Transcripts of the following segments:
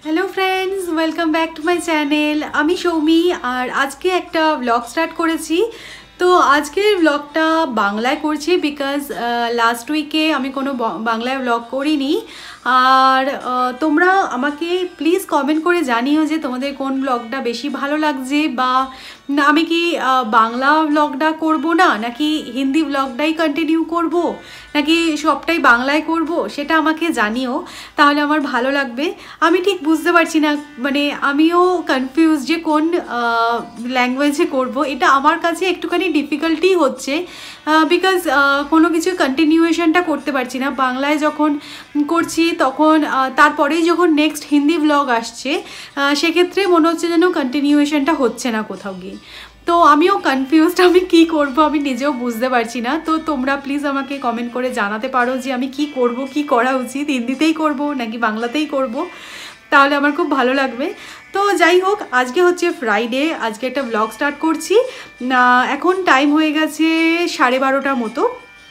Hello friends welcome back to my channel आमी सौमी और आज के एक व्लग स्टार्ट करेছি। तो आज के व्लगटा बांगलाয় করছি बिकज लास्ट उइके आमी कोनो बांगलाয় व्लग करिনি। আর তোমরা আমাকে প্লিজ কমেন্ট করে জানিও যে তোমাদের কোন ব্লগটা বেশি ভালো লাগছে, বা আমি কি বাংলা ব্লগটা করব না নাকি হিন্দি ব্লগটাই কন্টিনিউ করব নাকি সবটাই বাংলায় করব সেটা আমাকে জানিও, তাহলে আমার ভালো লাগবে। আমি ঠিক বুঝতে পারছি না, মানে আমিও কনফিউজ যে কোন ল্যাঙ্গুয়েজে করব। এটা আমার কাছে একটুখানি ডিফিকাল্টি হচ্ছে বিকজ কোনো কিছু কন্টিনিউয়েশনটা করতে পারছি না। বাংলায় যখন করছি তখন তারপরেই যখন নেক্সট হিন্দি ব্লগ আসছে সেক্ষেত্রে মনে হচ্ছে যেন কন্টিনিউয়েশনটা হচ্ছে না কোথাও গিয়ে। তো আমিও কনফিউজড, আমি কি করব আমি নিজেও বুঝতে পারছি না। তো তোমরা প্লিজ আমাকে কমেন্ট করে জানাতে পারো যে আমি কি করব, কি করা উচিত, হিন্দিতেই করব নাকি বাংলাতেই করব, তাহলে আমার খুব ভালো লাগবে। তো যাই হোক, আজকে হচ্ছে ফ্রাইডে, আজকে একটা ব্লগ স্টার্ট করছি। এখন টাইম হয়ে গেছে 12:30 মতো।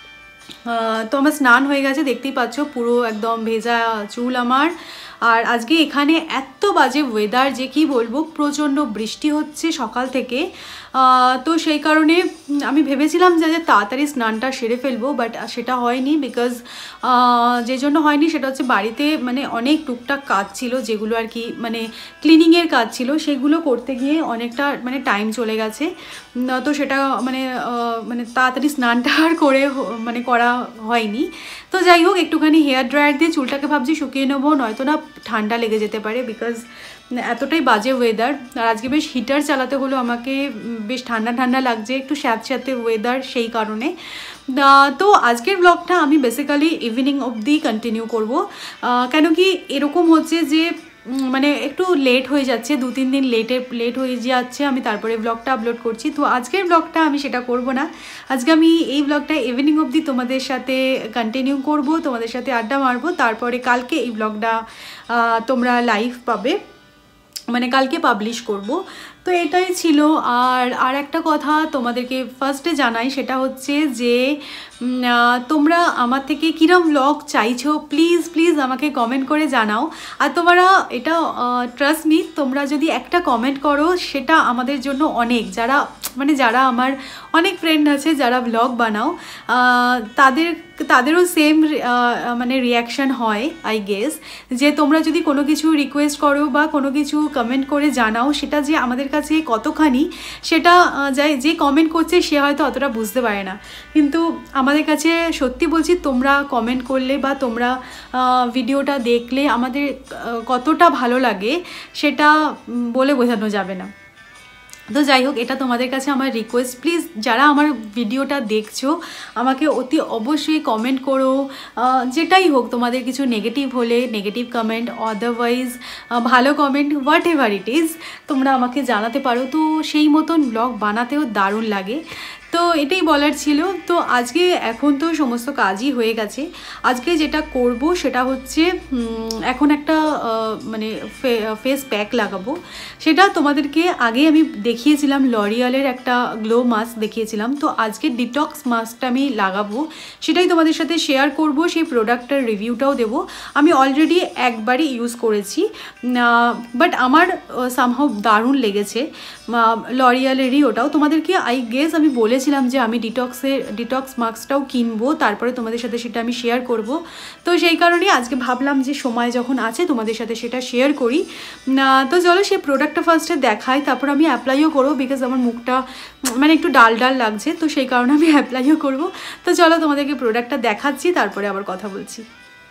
তো আমার স্নান হয়ে গেছে, দেখতেই পাচ্ছ পুরো একদম ভেজা চুল আমার। আর আজকে এখানে এত বাজে ওয়েদার যে কি বলবো, প্রচণ্ড বৃষ্টি হচ্ছে সকাল থেকে। তো সেই কারণে আমি ভেবেছিলাম যে তাড়াতাড়ি স্নানটা সেরে ফেলবো, বাট সেটা হয়নি। বিকজ যে জন্য হয়নি সেটা হচ্ছে বাড়িতে মানে অনেক টুকটাক কাজ ছিল, যেগুলো আর কি মানে ক্লিনিংয়ের কাজ ছিল, সেগুলো করতে গিয়ে অনেকটা মানে টাইম চলে গেছে। তো সেটা মানে মানে তাড়াতাড়ি স্নানটা আর করে মানে করা হয়নি। তো যাই হোক, একটুখানি হেয়ার ড্রায়ার দিয়ে চুলটাকে ভাবছি শুকিয়ে নেবো, নয়তো না ঠান্ডা লেগে যেতে পারে বিকজ এতটাই বাজে ওয়েদার। আর আজকে বেশ হিটার চালাতে হলো আমাকে, বেশ ঠান্ডা ঠান্ডা লাগছে, একটু স্যাঁতস্যাঁতে ওয়েদার, সেই কারণে। তো আজকের ব্লগটা আমি বেসিক্যালি ইভিনিং অবধি কন্টিনিউ করব। কেন কি এরকম হচ্ছে যে মানে একটু লেট হয়ে যাচ্ছে, 2-3 দিন লেট হয়ে যাচ্ছে, আমি তারপরে ব্লগটা আপলোড করছি। তো আজকের ব্লগটা আমি সেটা করব না, আজকে আমি এই ব্লগটা ইভিনিং অবধি তোমাদের সাথে কন্টিনিউ করব, তোমাদের সাথে আড্ডা মারবো। তারপরে কালকে এই ব্লগটা তোমরা লাইভ পাবে, মানে কালকে পাবলিশ করব। তো এটাই ছিল। আর একটা কথা তোমাদেরকে ফার্স্টে জানাই, সেটা হচ্ছে যে তোমরা আমার থেকে কিরম ব্লগ চাইছো প্লিজ প্লিজ আমাকে কমেন্ট করে জানাও। আর তোমরা এটা ট্রাস্ট মি, তোমরা যদি একটা কমেন্ট করো সেটা আমাদের জন্য অনেক, যারা আমার অনেক ফ্রেন্ড আছে যারা ব্লগ বানাও, তাদেরও সেম মানে রিয়াকশান হয় আই গেস, যে তোমরা যদি কোনো কিছু রিকোয়েস্ট করো বা কোনো কিছু কমেন্ট করে জানাও, সেটা যে আমাদের কাছে কতখানি, সেটা যে কমেন্ট করছে সে হয়তো অতটা বুঝতে পারে না। কিন্তু আমাদের কাছে সত্যি বলছি, তোমরা কমেন্ট করলে বা তোমরা ভিডিওটা দেখলে আমাদের কতটা ভালো লাগে সেটা বলে বোঝানো যাবে না। তো যাই হোক, এটা তোমাদের কাছে আমার রিকোয়েস্ট, প্লিজ যারা আমার ভিডিওটা দেখছো আমাকে অতি অবশ্যই কমেন্ট করো, যেটাই হোক, তোমাদের কিছু নেগেটিভ হলে নেগেটিভ কমেন্ট, আদারওয়াইজ ভালো comment, whatever it is, তোমরা আমাকে জানাতে পারো। তো সেই মতন ব্লগ বানাতেও দারুণ লাগে। তো এটাই বলার ছিল। তো আজকে এখন তো সমস্ত কাজই হয়ে গেছে, আজকে যেটা করব সেটা হচ্ছে এখন একটা মানে ফেস প্যাক লাগাবো। সেটা তোমাদেরকে আগে আমি দেখিয়েছিলাম, লরিয়ালের একটা গ্লো মাস্ক দেখিয়েছিলাম। তো আজকে ডিটক্স মাস্কটা আমি লাগাবো, সেটাই তোমাদের সাথে শেয়ার করব, সেই প্রোডাক্টটার রিভিউটাও দেবো। আমি অলরেডি একবারই ইউজ করেছি, বাট আমার সামহাও দারুণ লেগেছে। লরিয়ালেরই ওটাও তোমাদেরকে আই গেস আমি বলেছিলাম যে আমি ডিটক্স মাস্কটাও কিনবো, তারপরে তোমাদের সাথে সেটা আমি শেয়ার করব। তো সেই কারণেই আজকে ভাবলাম যে সময় যখন আছে তোমাদের সাথে সেটা শেয়ার করি। তো চলো সেই প্রোডাক্টটা ফার্স্টে দেখাই, তারপর আমি অ্যাপ্লাইও করবো বিকজ আমার মুখটা মানে একটু ডাল ডাল লাগছে, তো সেই কারণে আমি অ্যাপ্লাইও করব। তো চলো তোমাদেরকে প্রোডাক্টটা দেখাচ্ছি, তারপরে আবার কথা বলছি।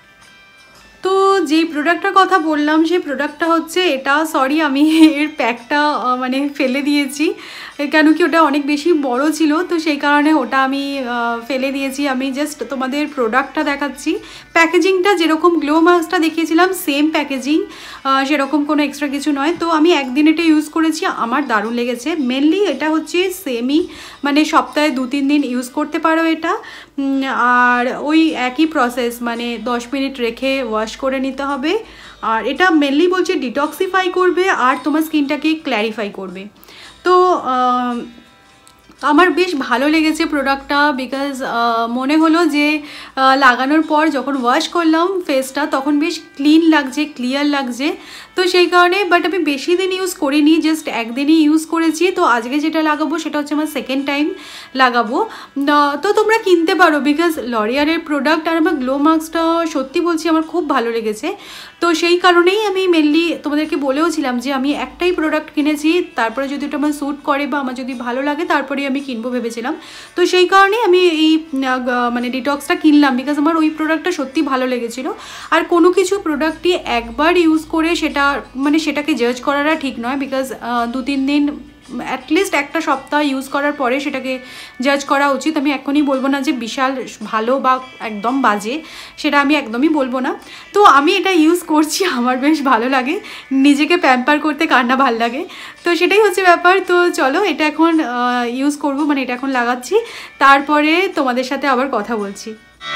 তো যেই প্রোডাক্টটার কথা বললাম সেই প্রোডাক্টটা হচ্ছে এটা, সরি আমি এর প্যাকটা মানে ফেলে দিয়েছি, কেন কি ওটা অনেক বেশি বড় ছিল, তো সেই কারণে ওটা আমি ফেলে দিয়েছি। আমি জাস্ট তোমাদের প্রোডাক্টটা দেখাচ্ছি, প্যাকেজিংটা যেরকম গ্লো মাস্কটা দেখিয়েছিলাম সেম প্যাকেজিং, সেরকম কোনো এক্সট্রা কিছু নয়। তো আমি একদিন এটা ইউজ করেছি, আমার দারুণ লেগেছে। মেনলি এটা হচ্ছে সেমই, মানে সপ্তাহে 2-3 দিন ইউজ করতে পারো এটা। আর ওই একই প্রসেস, মানে 10 মিনিট রেখে ওয়াশ করে নিতে হবে। আর এটা মেনলি বলছে ডিটক্সিফাই করবে আর তোমার স্কিনটাকে ক্ল্যারিফাই করবে। তো আমার বেশ ভালো লেগেছে প্রোডাক্টটা, বিকজ মনে হলো যে লাগানোর পর যখন ওয়াশ করলাম ফেসটা তখন বেশ ক্লিন লাগছে, ক্লিয়ার লাগছে। তো সেই কারণে, বাট আমি বেশি দিন ইউজ করিনি, জাস্ট একদিনই ইউজ করেছি। তো আজকে যেটা লাগাবো সেটা হচ্ছে আমার সেকেন্ড টাইম লাগাবো। তো তোমরা কিনতে পারো, বিকজ লরিয়ালের প্রোডাক্ট আর আমার গ্লো মাস্কটা সত্যি বলছি আমার খুব ভালো লেগেছে। তো সেই কারণেই আমি মেনলি তোমাদেরকে বলেওছিলাম যে আমি একটাই প্রোডাক্ট কিনেছি, তারপরে যদি ওটা আমার স্যুট করে বা আমার যদি ভালো লাগে তারপরেই আমি কিনবো ভেবেছিলাম। তো সেই কারণেই আমি এই মানে ডিটক্সটা কিনলাম, বিকজ আমার ওই প্রোডাক্টটা সত্যি ভালো লেগেছিলো। আর কোনো কিছু প্রোডাক্টই একবার ইউজ করে সেটা মানে সেটাকে জাজ করাটা ঠিক নয়, বিকজ 2-3 দিন অ্যাটলিস্ট একটা সপ্তাহ ইউজ করার পরে সেটাকে জাজ করা উচিত। আমি এখনই বলবো না যে বিশাল ভালো বা একদম বাজে, সেটা আমি একদমই বলবো না। তো আমি এটা ইউজ করছি, আমার বেশ ভালো লাগে, নিজেকে প্যাম্পার করতে কার না ভালো লাগে। তো সেটাই হচ্ছে ব্যাপার। তো চলো এটা এখন ইউজ করবো, মানে এটা এখন লাগাচ্ছি, তারপরে তোমাদের সাথে আবার কথা বলছি।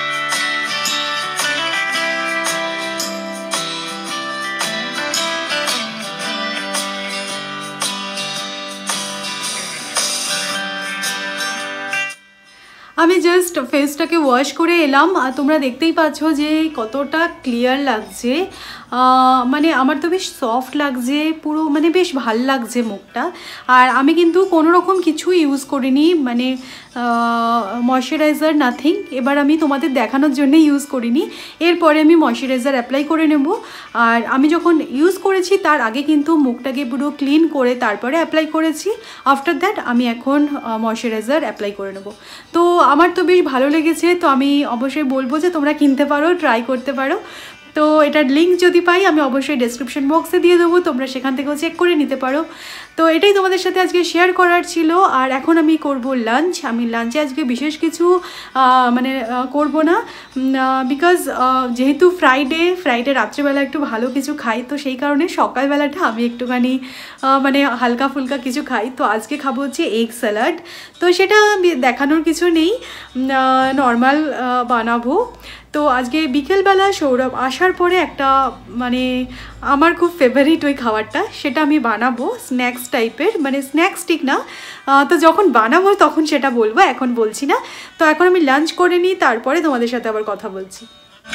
আমি জাস্ট ফেসটাকে ওয়াশ করে এলাম, আর তোমরা দেখতেই পাচ্ছ যে কতটা ক্লিয়ার লাগছে। মানে আমার তো বেশ সফট লাগছে পুরো, মানে বেশ ভাল লাগছে মুখটা। আর আমি কিন্তু কোনো রকম কিছু ইউজ করিনি, মানে ময়শ্চারাইজার নাথিং। এবার আমি তোমাদের দেখানোর জন্য ইউজ করিনি, এরপরে আমি ময়শ্চারাইজার অ্যাপ্লাই করে নেব। আর আমি যখন ইউজ করেছি তার আগে কিন্তু মুখটাকে পুরো ক্লিন করে তারপরে অ্যাপ্লাই করেছি। আফটার দ্যাট আমি এখন ময়শ্চারাইজার অ্যাপ্লাই করে নেব। তো আমার তো বেশ ভালো লেগেছে, তো আমি অবশ্যই বলবো যে তোমরা কিনতে পারো, ট্রাই করতে পারো। তো এটার লিঙ্ক যদি পাই আমি অবশ্যই ডেসক্রিপশন বক্সে দিয়ে দেবো, তোমরা সেখান থেকেও চেক করে নিতে পারো। তো এটাই তোমাদের সাথে আজকে শেয়ার করার ছিল। আর এখন আমি করব লাঞ্চ। আমি লাঞ্চে আজকে বিশেষ কিছু মানে করব না, বিকজ যেহেতু ফ্রাইডে রাত্রেবেলা একটু ভালো কিছু খাই, তো সেই কারণে সকালবেলাটা আমি একটুখানি মানে হালকা ফুলকা কিছু খাই। তো আজকে খাবো হচ্ছে এগ স্যালাড। তো সেটা দেখানোর কিছু নেই, নর্মাল বানাবো। তো আজকে বিকেলবেলা সৌরভ আসার পরে একটা মানে আমার খুব ফেভারিট ওই খাবারটা, সেটা আমি বানাবো স্ন্যাক্স টাইপের, মানে স্ন্যাক্স ঠিক না। তো যখন বানাবো তখন সেটা বলবো, এখন বলছি না। তো এখন আমি লাঞ্চ করে নিই, তারপরে তোমাদের সাথে আবার কথা বলছি।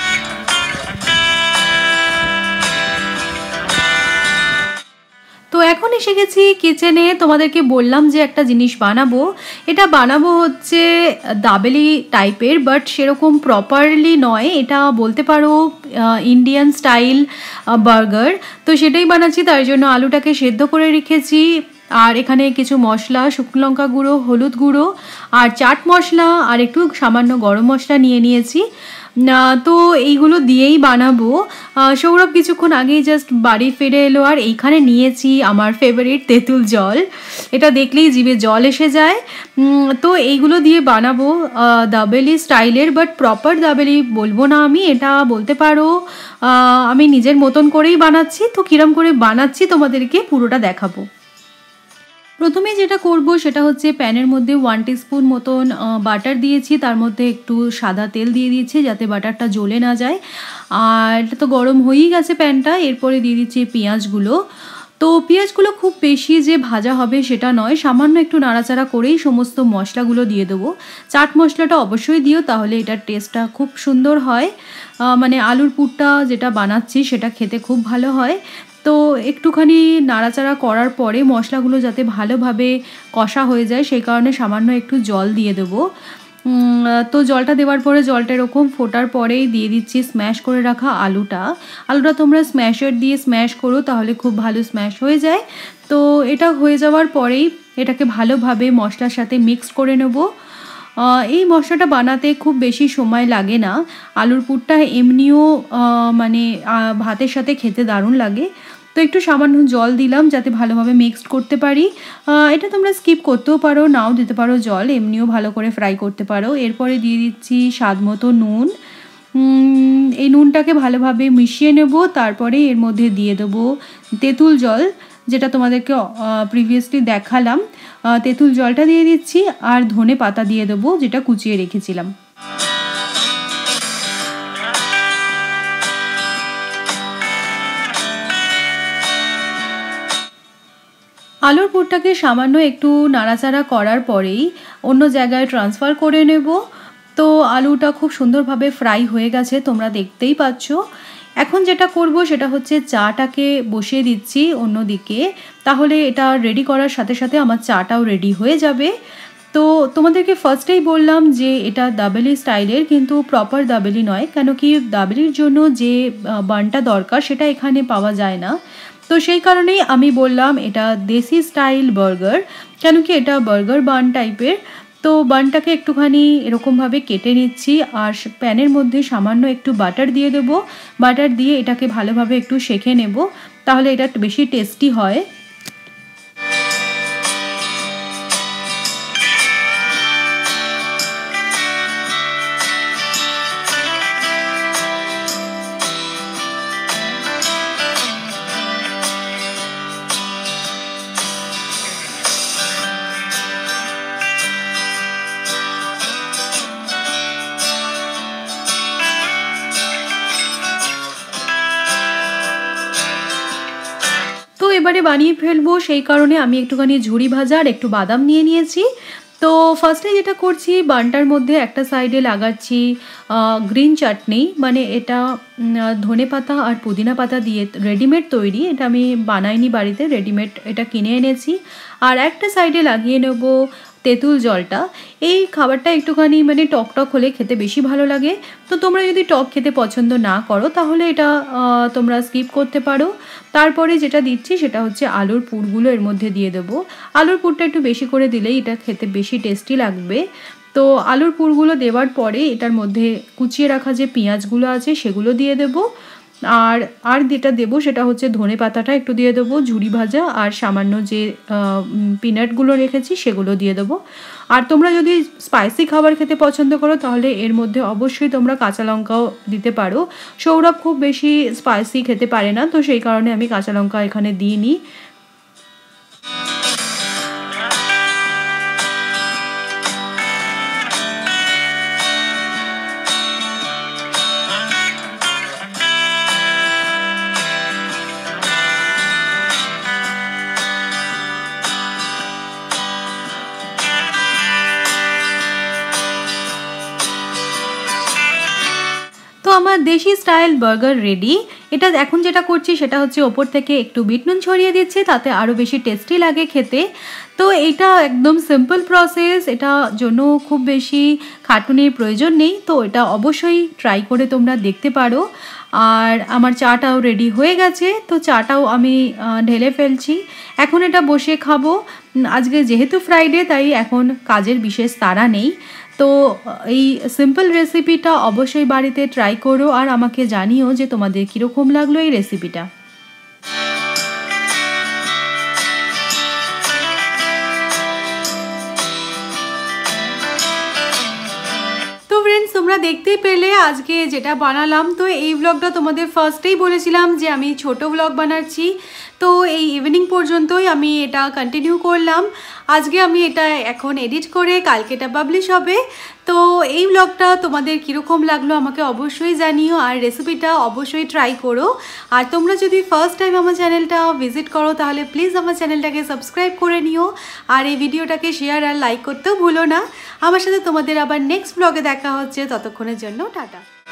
তো এখন এসে গেছি কিচেনে, তোমাদেরকে বললাম যে একটা জিনিস বানাবো। এটা বানাবো হচ্ছে দাবেলি টাইপের, বাট সেরকম প্রপারলি নয়, এটা বলতে পারো ইন্ডিয়ান স্টাইল বার্গার। তো সেটাই বানাচ্ছি, তার জন্য আলুটাকে সেদ্ধ করে রেখেছি। আর এখানে কিছু মশলা, শুকনো লঙ্কা গুঁড়ো, হলুদ গুঁড়ো আর চাট মশলা আর একটু সামান্য গরম মশলা নিয়ে নিয়েছি। তো এইগুলো দিয়েই বানাবো। সৌরভ কিছুক্ষণ আগেই জাস্ট বাড়ি ফিরে এলো, আর এইখানে নিয়েছি আমার ফেভারিট তেঁতুল জল। এটা দেখলেই জিভে জল এসে যায়। তো এইগুলো দিয়ে বানাবো দাবেলি স্টাইলের, বাট প্রপার দাবেলি বলবো না আমি, এটা বলতে পারো আমি নিজের মতন করেই বানাচ্ছি। তো কিরম করে বানাচ্ছি তোমাদেরকে পুরোটা দেখাবো। প্রথমে যেটা করব সেটা হচ্ছে প্যানের মধ্যে 1 টিস্পুন মতন বাটার দিয়েছি, তার মধ্যে একটু সাদা তেল দিয়ে দিয়েছি যাতে বাটারটা জ্বলে না যায়। আর এটা তো গরম হয়েই গেছে প্যানটা, এরপরে দিয়ে দিচ্ছি পেঁয়াজগুলো। তো পেঁয়াজগুলো খুব বেশি যে ভাজা হবে সেটা নয়, সামান্য একটু নাড়াচাড়া করেই সমস্ত মশলাগুলো দিয়ে দেবো। চাট মশলাটা অবশ্যই দিও, তাহলে এটার টেস্টটা খুব সুন্দর হয়। মানে আলুর পুরটা যেটা বানাচ্ছি সেটা খেতে খুব ভালো হয়। তো একটুখানি নাড়াচাড়া করার পরে মশলাগুলো যাতে ভালোভাবে কষা হয়ে যায় সেই কারণে সামান্য একটু জল দিয়ে দেবো। তো জলটা দেওয়ার পরে জলটা এরকম ফোটার পরেই দিয়ে দিচ্ছি স্ম্যাশ করে রাখা আলুটা। আলুটা তোমরা স্ম্যাশার দিয়ে স্ম্যাশ করো, তাহলে খুব ভালো স্ম্যাশ হয়ে যায়। তো এটা হয়ে যাওয়ার পরেই এটাকে ভালোভাবে মশলার সাথে মিক্সড করে নেব। এই মশলাটা বানাতে খুব বেশি সময় লাগে না। আলুর পুরটা এমনিও মানে ভাতের সাথে খেতে দারুণ লাগে। তো একটু সামান্য জল দিলাম যাতে ভালোভাবে মিক্সড করতে পারি। এটা তোমরা স্কিপ করতেও পারো, নাও দিতে পারো জল, এমনিও ভালো করে ফ্রাই করতে পারো। এরপরে দিয়ে দিচ্ছি স্বাদ মতো নুন। এই নুনটাকে ভালোভাবে মিশিয়ে নেব, তারপরে এর মধ্যে দিয়ে দেবো তেঁতুল জল, যেটা তোমাদেরকে প্রিভিয়াসলি দেখালাম। তেঁতুল জলটা দিয়ে দিচ্ছি, আর ধনে পাতা দিয়ে দেবো যেটা কুচিয়ে রেখেছিলাম। আলুর পুরটাকে সামান্য একটু নাড়াচাড়া করার পরেই অন্য জায়গায় ট্রান্সফার করে নেব। তো আলুটা খুব সুন্দরভাবে ফ্রাই হয়ে গেছে, তোমরা দেখতেই পাচ্ছ। এখন যেটা করব সেটা হচ্ছে চাটাকে বসিয়ে দিচ্ছি অন্যদিকে, তাহলে এটা রেডি করার সাথে সাথে আমার চাটাও রেডি হয়ে যাবে। তো তোমাদেরকে ফার্স্টেই বললাম যে এটা দাবেলি স্টাইলের, কিন্তু প্রপার দাবেলি নয়, কেন কি দাবেলির জন্য যে বানটা দরকার সেটা এখানে পাওয়া যায় না। তো সেই কারণেই আমি বললাম এটা দেশি স্টাইল বার্গার, কেন কি এটা বার্গার বান টাইপের। তো বানটাকে একটুখানি এরকমভাবে কেটে নিচ্ছি আর প্যানের মধ্যে সামান্য একটু বাটার দিয়ে দেবো। বাটার দিয়ে এটাকে ভালোভাবে একটু সেঁকে নেব, তাহলে এটা বেশি টেস্টি হয়। এবারে বানিয়ে ফেলবো, সেই কারণে আমি একটুখানি ঝুরি ভাজা আর একটু বাদাম নিয়ে নিয়েছি। তো ফার্স্টে যেটা করছি, বানটার মধ্যে একটা সাইডে লাগাচ্ছি গ্রিন চাটনি, মানে এটা ধনে পাতা আর পুদিনা পাতা দিয়ে রেডিমেড তৈরি, এটা আমি বানাইনি বাড়িতে, রেডিমেড এটা কিনে এনেছি। আর একটা সাইডে লাগিয়ে নেব তেঁতুল জলটা। এই খাবারটা একটুখানি মানে টক টক হলে খেতে বেশি ভালো লাগে। তো তোমরা যদি টক খেতে পছন্দ না করো তাহলে এটা তোমরা স্কিপ করতে পারো। তারপরে যেটা দিচ্ছি সেটা হচ্ছে আলুর পুরগুলো এর মধ্যে দিয়ে দেবো। আলুর পুরটা একটু বেশি করে দিলেই এটা খেতে বেশি টেস্টি লাগবে। তো আলুর পুরগুলো দেওয়ার পরে এটার মধ্যে কুচিয়ে রাখা যে পেঁয়াজগুলো আছে সেগুলো দিয়ে দেবো। আর যেটা দেবো সেটা হচ্ছে ধনে পাতাটা একটু দিয়ে দেবো, ঝুরি ভাজা আর সামান্য যে পিনাটগুলো রেখেছি সেগুলো দিয়ে দেবো। আর তোমরা যদি স্পাইসি খাবার খেতে পছন্দ করো তাহলে এর মধ্যে অবশ্যই তোমরা কাঁচা লঙ্কাও দিতে পারো। সৌরভ খুব বেশি স্পাইসি খেতে পারে না, তো সেই কারণে আমি কাঁচা লঙ্কা এখানে দিইনি। তো আমার দেশি স্টাইল বার্গার রেডি। এটা এখন যেটা করছি সেটা হচ্ছে ওপর থেকে একটু বিট নুন ছড়িয়ে দিচ্ছি, তাতে আরও বেশি টেস্টি লাগে খেতে। তো এটা একদম সিম্পল প্রসেস, এটা জন্য খুব বেশি খাটুনির প্রয়োজন নেই। তো এটা অবশ্যই ট্রাই করে তোমরা দেখতে পারো। আর আমার চাটাও রেডি হয়ে গেছে, তো চাটাও আমি ঢেলে ফেলছি। এখন এটা বসে খাবো। আজকে যেহেতু ফ্রাইডে তাই এখন কাজের বিশেষ তাড়া নেই। তো এই সিম্পল রেসিপিটা অবশ্যই বাড়িতে ট্রাই করো আর আমাকে জানিও যে তোমাদের কীরকম লাগলো এই রেসিপিটা। তো ফ্রেন্ডস, তোমরা দেখতেই পেলে আজকে যেটা বানালাম। তো এই ব্লগটা তোমাদের ফার্স্টেই বলেছিলাম যে আমি ছোট ব্লগ বানাচ্ছি, তো এই ইভিনিং পর্যন্তই আমি এটা কন্টিনিউ করলাম। আজকে আমি এটা এখন এডিট করে কালকে এটা পাবলিশ হবে। তো এই ব্লগটা তোমাদের কীরকম লাগলো আমাকে অবশ্যই জানিও, আর রেসিপিটা অবশ্যই ট্রাই করো। আর তোমরা যদি ফার্স্ট টাইম আমার চ্যানেলটা ভিজিট করো তাহলে প্লিজ আমার চ্যানেলটাকে সাবস্ক্রাইব করে নিও, আর এই ভিডিওটাকে শেয়ার আর লাইক করতেও ভুলো না। আমার সাথে তোমাদের আবার নেক্সট ব্লগে দেখা হচ্ছে, ততক্ষণের জন্য টাটা।